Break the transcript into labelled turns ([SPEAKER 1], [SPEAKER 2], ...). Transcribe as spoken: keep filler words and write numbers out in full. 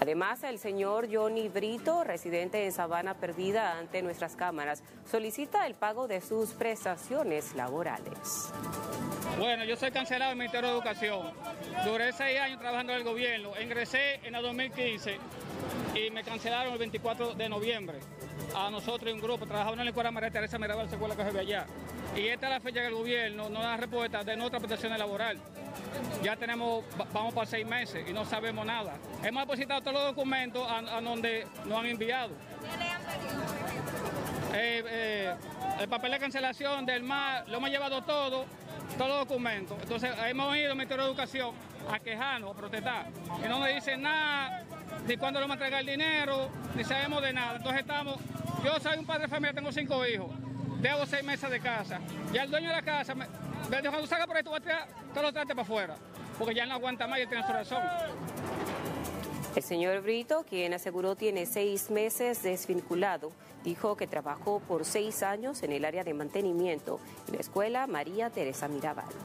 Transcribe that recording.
[SPEAKER 1] Además, el señor Johnny Brito, residente en Sabana Perdida ante nuestras cámaras, solicita el pago de sus prestaciones laborales.
[SPEAKER 2] Bueno, yo soy cancelado del Ministerio de Educación. Duré seis años trabajando en el gobierno. Ingresé en el dos mil quince y me cancelaron el veinticuatro de noviembre. A nosotros y un grupo, trabajamos en la escuela María Teresa Mirabal, la escuela que se ve allá. Y esta es la fecha que el gobierno no da respuesta de nuestra prestación laboral. Ya tenemos, vamos para seis meses y no sabemos nada. Hemos depositado todos los documentos a, a donde nos han enviado.
[SPEAKER 3] ¿Qué le han pedido?
[SPEAKER 2] Eh, eh, el papel de cancelación del M A, lo hemos llevado todo, todos los documentos. Entonces hemos ido al Ministerio de Educación a quejarnos, a protestar. Y no nos dicen nada, ni cuándo nos van a entregar el dinero, ni sabemos de nada. Entonces estamos, yo soy un padre de familia, tengo cinco hijos, debo seis meses de casa. Y el dueño de la casa me, me dijo, cuando salga por ahí, tú vas a tirar todos los trastes para afuera, porque ya no aguanta más y él tiene su razón.
[SPEAKER 1] El señor Brito, quien aseguró tiene seis meses desvinculado, dijo que trabajó por seis años en el área de mantenimiento en la escuela María Teresa Mirabal.